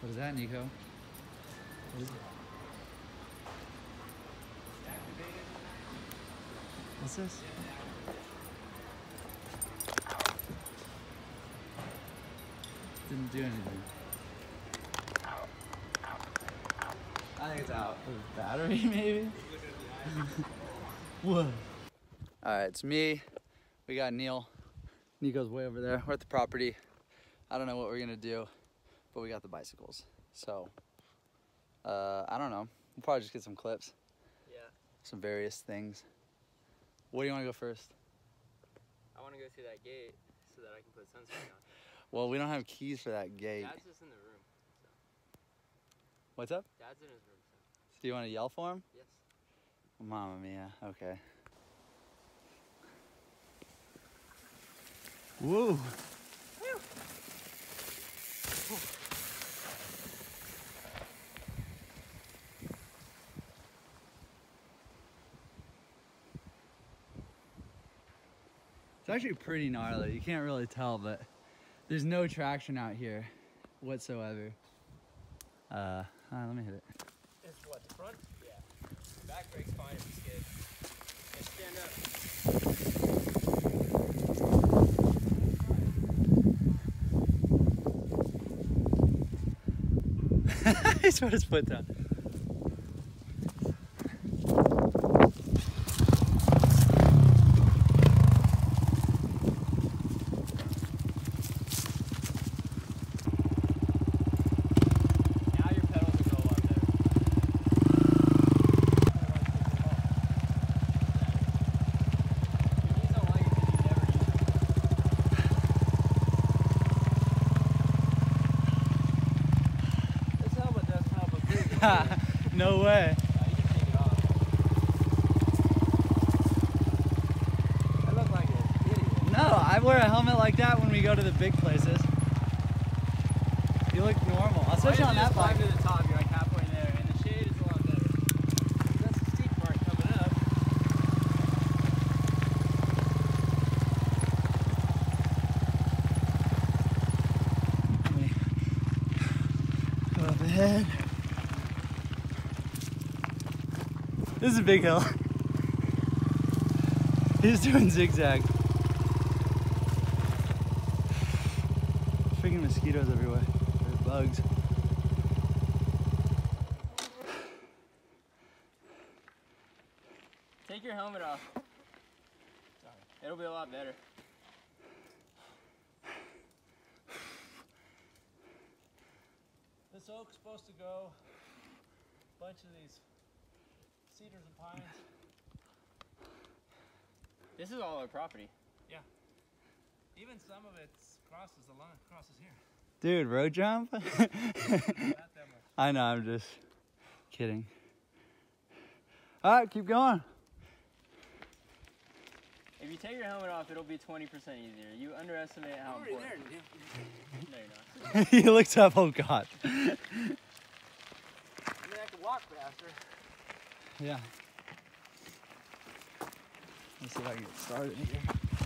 What is that, Nico? What is it? What's this? Didn't do anything. I think it's out. The battery, maybe? Whoa. Alright, it's me. We got Neil. Nico's way over there. We're at the property. I don't know what we're gonna do, but we got the bicycles. So, I don't know. We'll probably just get some clips. Yeah. Some various things. What do you want to go first? I want to go through that gate so that I can put sunscreen on. Well, we don't have keys for that gate. Dad's just in the room. So. What's up? Dad's in his room. So. Do you want to yell for him? Yes. Mamma mia. Okay. Woo! It's actually pretty gnarly. You can't really tell, but there's no traction out here whatsoever. Let me hit it. It's what, the front? Yeah. The back brake's fine if you skid. Stand up. He's put his foot down. No way. You can take it off. I look like an idiot. No, I wear a helmet like that when we go to the big places. You look normal, especially on that bike. Climb to the top, you're like halfway there, and the shade is a lot better. That's the steep part coming up. Let me go up ahead. This is a big hill. He's doing zigzag. Freaking mosquitoes everywhere. There's bugs. Take your helmet off. Sorry. It'll be a lot better. This oak's supposed to go a bunch of these cedars and pines. This is all our property. Yeah. Even some of it crosses the line, crosses here. Dude, road jump? Not that much. I know, I'm just kidding. Alright, keep going. If you take your helmet off, it'll be 20% easier. You underestimate how important. No, you're not. He looks up, oh god. I mean, I can walk faster. Yeah. Let's see if I can get started here.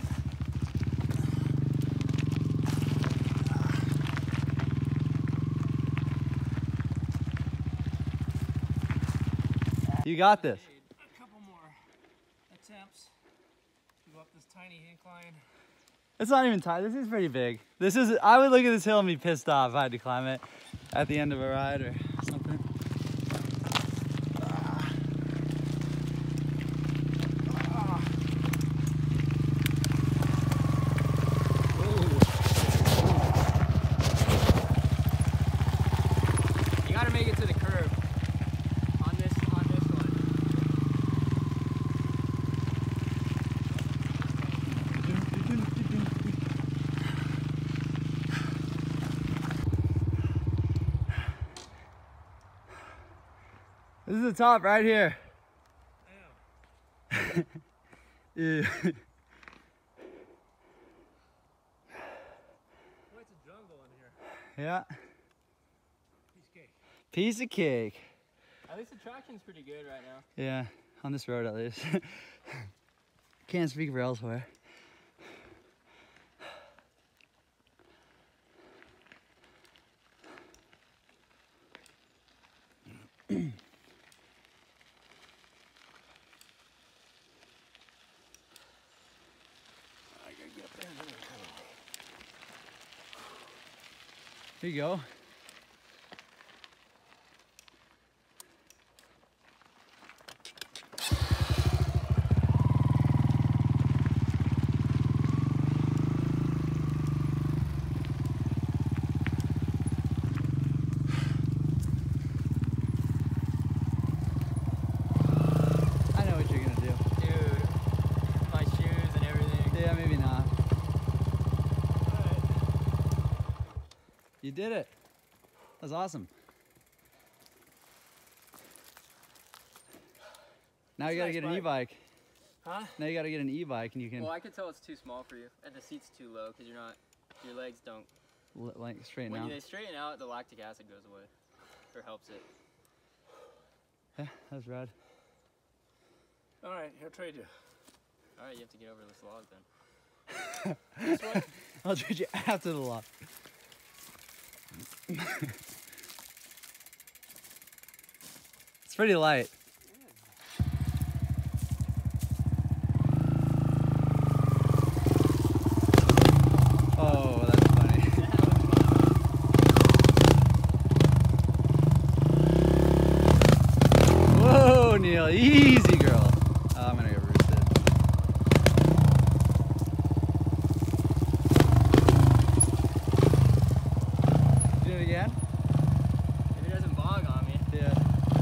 You got this. A couple more attempts to go up this tiny incline. It's not even tight. This is pretty big. This is. I would look at this hill and be pissed off if I had to climb it at the end of a ride or something. You gotta make it to the curb on this one. This is the top right here. Damn. Yeah. Quite a jungle in here. Yeah. Piece of cake. Piece of cake. At least the traction's pretty good right now. Yeah, on this road at least. Can't speak for elsewhere. Here you go. I know what you're gonna do. Dude, my shoes and everything. Yeah, maybe not. You did it. That's awesome. Now you gotta Nice get an bike. e-bike. Huh? Now you gotta get an e-bike and you can Well, I could tell it's too small for you, and the seat's too low because your legs don't. like straighten When out. they straighten out, the lactic acid goes away, or helps it. Yeah, that's rad. All right, he'll trade you. All right, you have to get over this log then. This one? I'll trade you after the lock. It's pretty light. Oh, that's funny. Whoa, Neil, easy girl. Oh, I'm gonna get roosted. Do it again? If it doesn't bog on me. Yeah.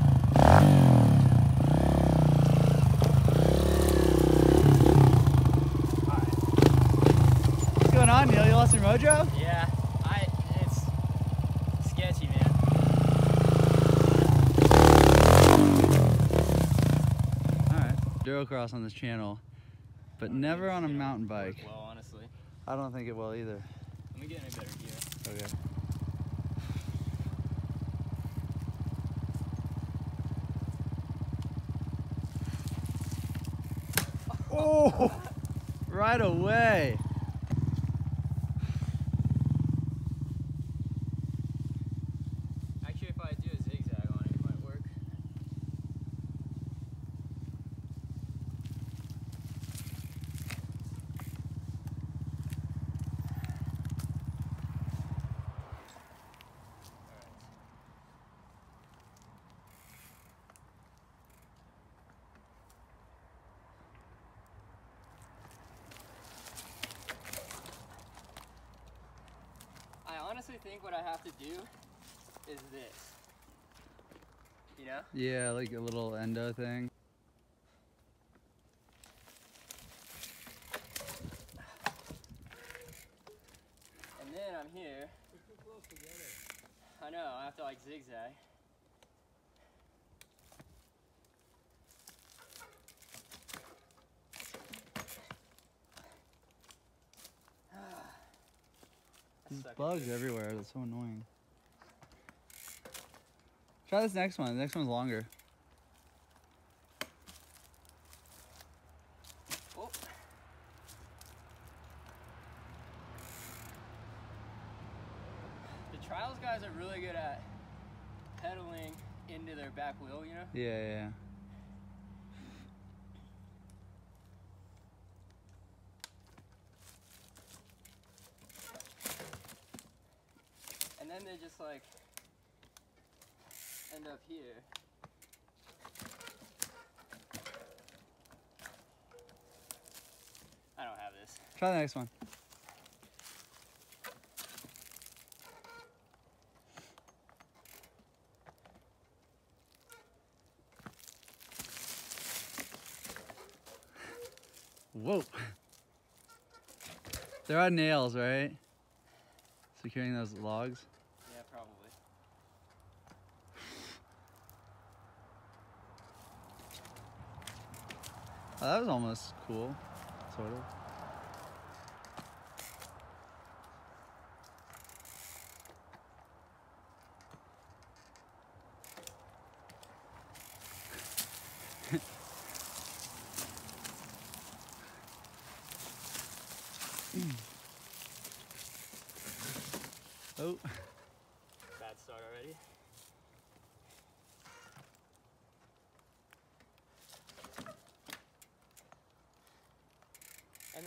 What's going on, Neil? You lost your mojo? Yeah, it's sketchy, man. Alright. Endurocross on this channel, but never on a mountain bike. Work well, honestly. I don't think it will either. Let me get in a better gear. Okay. Oh! Right away. Actually, if I do a zigzag on it, it might work. I honestly think what I have to do is this. You know? Yeah, like a little endo thing. And then I'm here. We're too close together. I know, I have to like zigzag. There's Suck it. bugs everywhere. That's so annoying. Try this next one. The next one's longer. Oh. The trials guys are really good at pedaling into their back wheel, you know? Yeah, yeah. And then they just like end up here. I don't have this. Try the next one. Whoa. There are nails, right? Securing those logs. Yeah, probably. Oh, that was almost cool, sort of. Oh. Bad start already.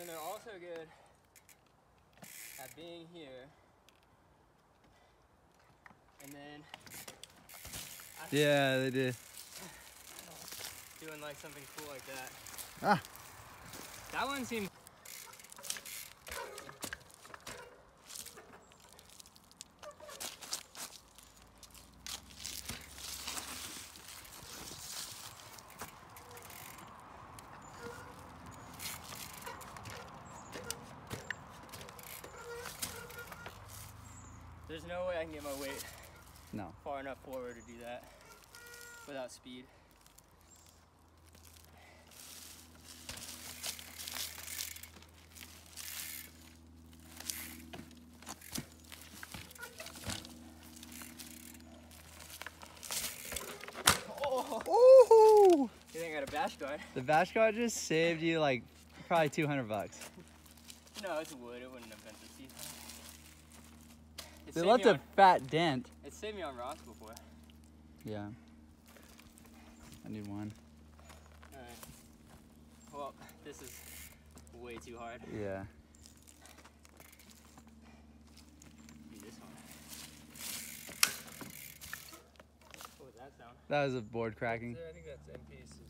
then they're also good at being here. And then Yeah, they did. doing like something cool like that. Ah. That one seems. There's no way I can get my weight No. far enough forward to do that without speed. Ooh! You think I got a bash guard? The bash guard just saved you like probably 200 bucks. No, it's wood. It wouldn't have been the season. They left a fat dent. It saved me on rocks before. Yeah. I need one. Alright. Well, this is way too hard. Yeah. Do this one. What was that sound? That was a board cracking. I think that's end piece.